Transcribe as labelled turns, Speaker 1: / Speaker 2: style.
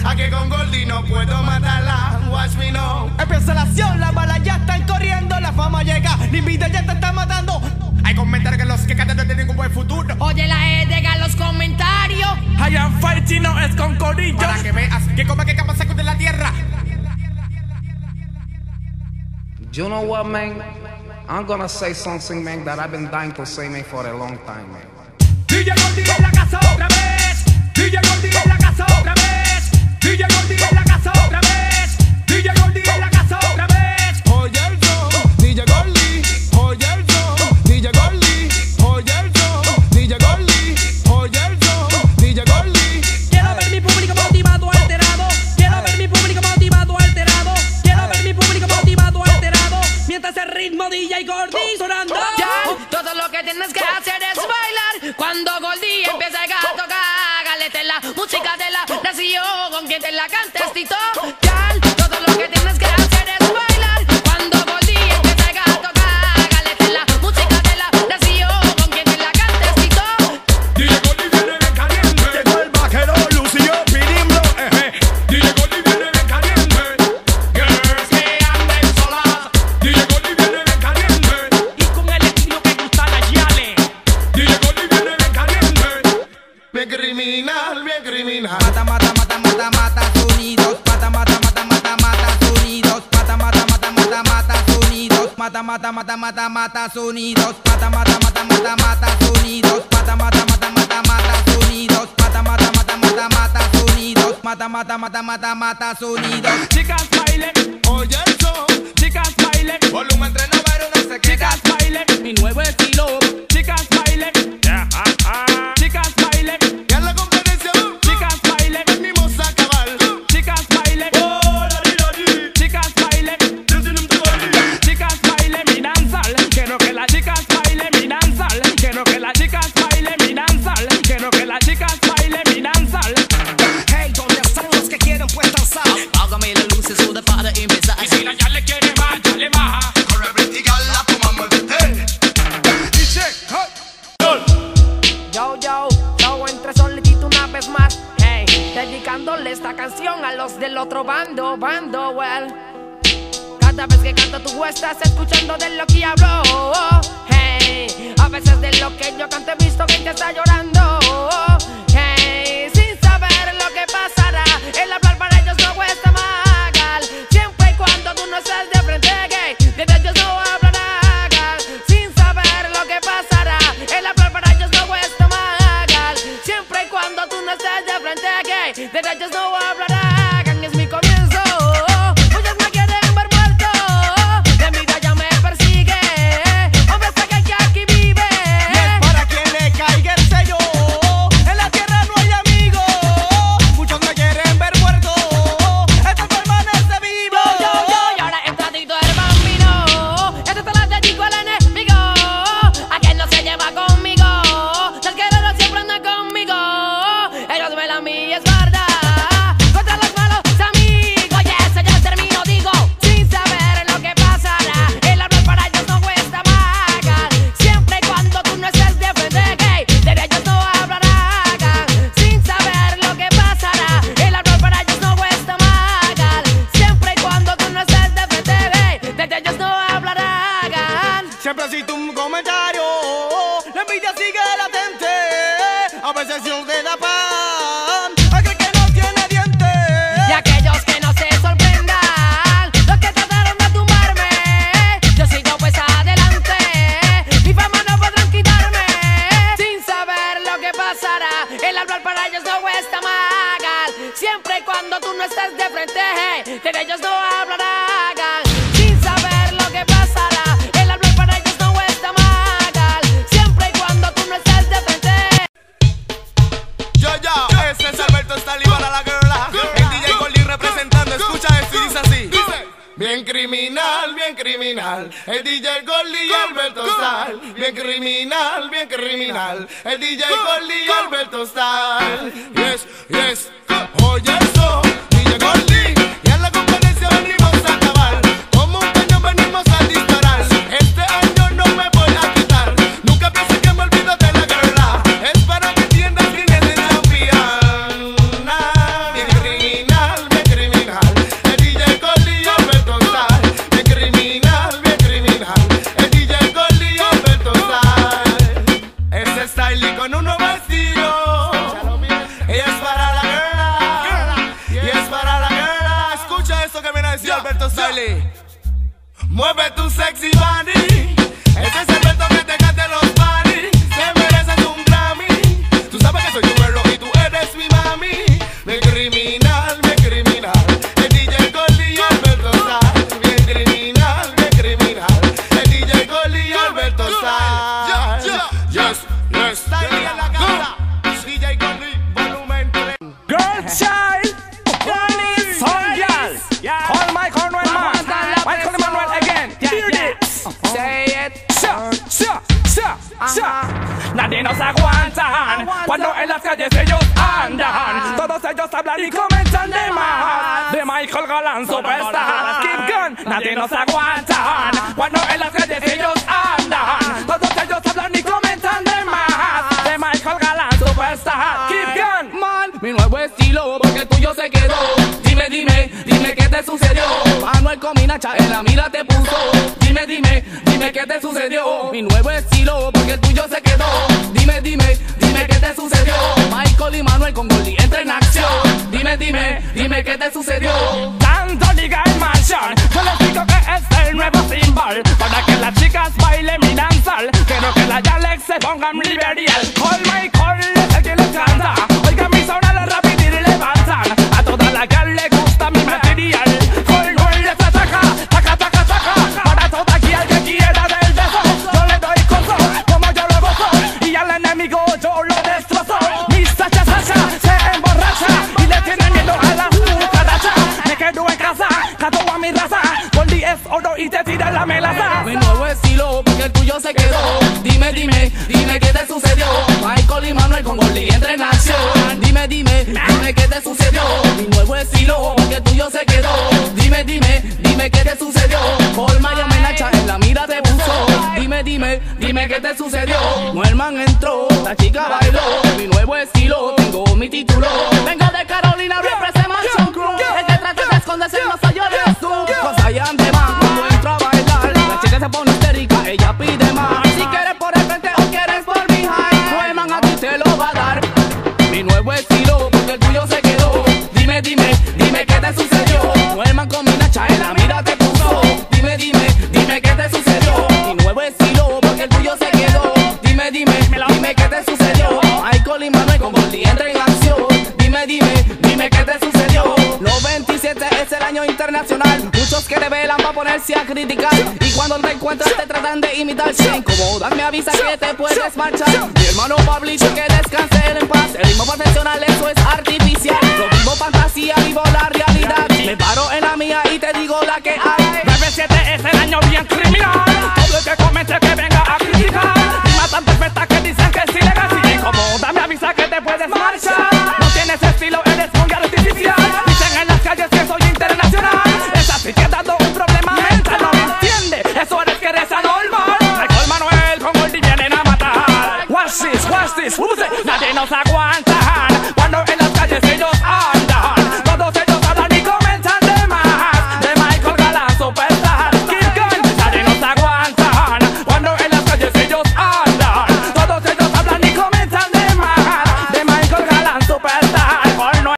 Speaker 1: A que con Goldie no puedo matarla. Watch me now.
Speaker 2: Empieza la acción, las balas ya están corriendo, la fama llega, la envidia ya te está matando.
Speaker 1: Hay comentarios que los que cantan no tienen un buen futuro.
Speaker 3: Oye la deja los comentarios.
Speaker 2: I am fighting, no es con corillo.
Speaker 1: Para que veas que como que capa sacude la tierra.
Speaker 4: You know what, man? I'm gonna say something, man, that I've been dying to say, man, for a long time, man.
Speaker 2: DJ Goldie en la casa otra vez. DJ Goldie en la casa otra vez. DJ Goldie en la casa otra vez. DJ Goldie en la casa otra vez.
Speaker 1: Oye el show, DJ Goldie. Oye el show, DJ Goldie. Oye el show, DJ Goldie. Oye el show, DJ Goldie.
Speaker 3: Quiero ver mi público motivado, alterado. Quiero ver mi público motivado, alterado. Quiero ver mi público motivado, alterado. Mientras el ritmo DJ Goldie sonando. Ya, todo lo que tienes que hacer es bailar. Cuando Goldie empieza a tocar, galete la música de la nación. Con quien te la cantes, Tito. Ya, todo lo que tienes que hacer es bailar. Cuando Goldie empieza a tocar, galete la música de la nación. Con quien te la cantes, Tito.
Speaker 1: DJ Goldie viene bien caliente. Llegó el vaquero Lucio pidiendo. DJ Goldie viene bien caliente. Girls que anden solas. DJ Goldie viene bien caliente.
Speaker 2: Y con el estilo que gusta la Yale.
Speaker 1: DJ Goldie viene bien caliente. Bien criminal, bien criminal.
Speaker 5: Mata, mata, mata, mata, mata sonidos. Mata, mata, mata, mata, mata sonidos. Mata, mata, mata, mata, mata sonidos. Mata, mata, mata, mata, mata sonidos. Mata, mata, mata, mata, mata sonidos. Mata, mata, mata, mata, mata sonidos. Mata, mata, mata, mata, mata sonidos. Mata, mata, mata, mata, mata sonidos.
Speaker 2: Chicas bailen,
Speaker 1: Oye el show,
Speaker 2: chicas bailen,
Speaker 1: volumen 3 no ver una secreta.
Speaker 2: chicas bailen, mi nuevo estilo. Chicas bailen, chicas bailen,
Speaker 1: Ya en la conferencia,
Speaker 2: chicas bailen,
Speaker 1: venimos a acabar.
Speaker 2: chicas bailen, chicas bailen, chicas bailen mi danzal. Quiero que las chicas bailen mi danzal. Quiero que las chicas bailen mi danzal. Quiero que las chicas bailen mi danzal.
Speaker 6: Hey, ¿dónde están los que quieren pues danzar? Hágame la luz, eso de para empezar.
Speaker 2: Y si la ya le quiere más, ya le baja.
Speaker 1: Corre, britigarla, toma, muévete. Dice,
Speaker 3: Yo entre solitito una vez más. Hey, dedicándole esta canción a los del otro bando, well. Cada vez que canto tú estás escuchando de lo que hablo. Hey, a veces de lo que yo canto he visto que te está llorando. Hey, sin saber lo que pasará, el hablar para ellos no cuesta mal. Siempre y cuando tú no estés de frente, gay, de ellos no hablarán. Sin saber lo que pasará, el hablar para ellos no cuesta mal. Siempre y cuando tú no estés de frente, gay, de ellos no hablarán. Es mi comienzo. Muchos me quieren ver muerto, la envidia ya me persigue. Hombre, sé que aquí vive.
Speaker 2: Y es para quien le caiga el sello. En la tierra no hay amigos. Muchos me quieren ver muerto. Esto permanece vivo.
Speaker 3: Y ahora entra Tito el Bambino. Esta te la dedico al enemigo. A quien no se lleva conmigo. Los guerreros siempre andan conmigo. Ellos me la mi espalda. Contra los malos amigos. Y eso ya termino, digo. Sin saber lo que pasará. El hablar para ellos no cuesta pagar. Siempre y cuando tú no estés de frente, gay, de ellos no hablarán. Sin saber lo que pasará. El hablar para ellos no cuesta pagar. Siempre y cuando tú no estés de frente, gay, de ellos no hablarán.
Speaker 2: Siempre existe un comentario. La envidia sigue latente. A veces no te da pan. Aquel que no tiene dientes.
Speaker 3: Y aquellos que no se sorprendan, los que trataron de tumbarme, yo sigo pues adelante. Mi fama no podrán quitarme. Sin saber lo que pasará, el hablar para ellos no cuesta mal. Siempre y cuando tú no estés de frente, de ellos no hablarán. Sin saber lo que pasará, el hablar para ellos no cuesta mal. Siempre y cuando tú no estés de frente.
Speaker 1: yo, ese es Alberto Stalin para la girla. El DJ Goldie representando, escucha esto y dice así. Bien criminal, bien criminal. El DJ Goldie y Alberto Stal. Bien criminal, bien criminal. El DJ Goldie y Alberto Stal. Yes, yes. Oye eso, DJ Goldie. Y en la conferencia venimos a acabar. Como un cañón venimos a disparar. Este año no me voy a quitar. Nunca pienses que me olvido de la girla. Es para que entiendas quién es el champion. Bien criminal. Charlie. Mueve tu sexy body. Ese es el reto que te cante los party. Te mereces un Grammy. Tú sabes que soy tu perro y tú eres mi mami. Bien criminal, bien criminal. El DJ Goldie y Alberto Style. Bien criminal, bien criminal. El DJ Goldie y Alberto Style. Yes, yes. Style en la casa. DJ Goldie, volumen 3.
Speaker 2: Girl child, son girl. Call Michael Manuel, Michael Manuel again. Hear this.
Speaker 3: Say it.
Speaker 2: Nadie nos aguantan cuando en las calles ellos andan. Todos ellos hablan y comentan de más. De Michael Galán, superstar. Keep gun. Nadie nos aguantan cuando en las calles ellos andan. Todos ellos hablan y comentan de más. De Michael Galán, superstar. Keep gun.
Speaker 3: Man, mi nuevo estilo, porque el tuyo se quedó. Dime, dime, dime qué te sucedió. Manuel Cominacha en la mira te puso. Dime, dime, dime qué te sucedió. Mi nuevo estilo, porque el tuyo se quedó. Dime, dime, dime qué te sucedió. Michael y Manuel con Goldie entra en acción. Dime, dime, dime qué te sucedió.
Speaker 2: Tanto liga en mansion. Yo les digo que es el nuevo símbolo para que las chicas bailen mi danzal. Quiero que la Yalex se pongan liberial. Call Michael es el que les canta. Oigan mi sonada rápido y levantan. A toda la gal le gusta mi material. Call Michael les ataca, taca, taca, taca. Para toda gal que quiera del beso, yo le doy coso como yo lo gozo. Y al enemigo yo lo destrozo. Mi Sacha se emborracha y le tiene miedo a la cucaracha. Me quedo en casa, cato a mi raza. Goldie es oro y te tira la melaza.
Speaker 3: Mi nuevo estilo, porque el tuyo se quedó. Dime, dime, dime qué te sucedió. Michael y Manuel con Goldie entra en acción. Dime, dime, dime qué te sucedió. Mi nuevo estilo, porque el tuyo se quedó. Dime, dime, dime qué te sucedió. Colma y amenaza en la mira te puso. Dime, dime, dime qué te sucedió. Noelman entró, la chica bailó. Mi nuevo estilo, tengo mi título. Vengo de Carolina, represent Mansion Crew. El que trata de esconderse no soy yo, eres tú. Cause I am the man, cuando entro a bailar, la chica se pone histérica, ella pide más. Si quieres por el frente o quieres por behind, Noelman a ti te lo va a dar. Mi nuevo estilo, porque el tuyo se quedó. Dime, dime, dime qué te sucedió. Noelman con Minacha en la mira te puso. Dime, dime, dime qué te sucedió. Mi nuevo estilo, porque el tuyo se quedó. Dime, dime, dime qué te sucedió. Michael y Manuel con Goldie entra en acción. Dime, dime, dime qué te sucedió. Los 27 es el año internacional. Muchos que te velan para ponerse a criticar. Y cuando te encuentras te tratan de imitar. Si incomodas me avisa que te puedes marchar. Mi hermano Pablito que descanse en paz. El ritmo profesional eso es artificial. Yo vivo fantasía, vivo la realidad. Me paro en la mía y te digo la que hay.
Speaker 2: 97 es el año bien criminal. Todo el que comente que venga a criticar. Rima tan perfecta que dicen que es ilegal. Si te incomoda me avisa que te puedes marchar.